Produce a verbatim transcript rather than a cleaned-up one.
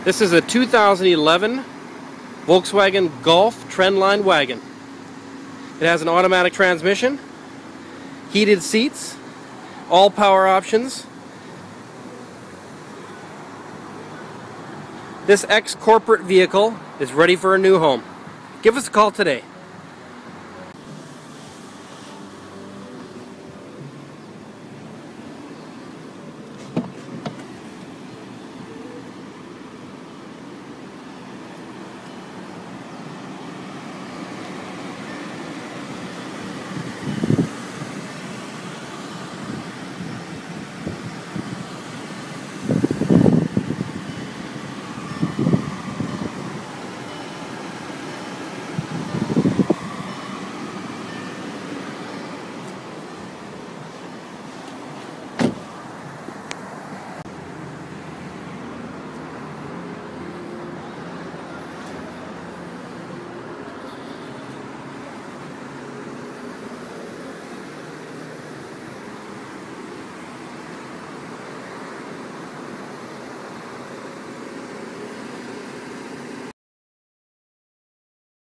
This is a two thousand eleven Volkswagen Golf Trendline wagon. It has an automatic transmission, heated seats, all power options. This ex-corporate vehicle is ready for a new home. Give us a call today.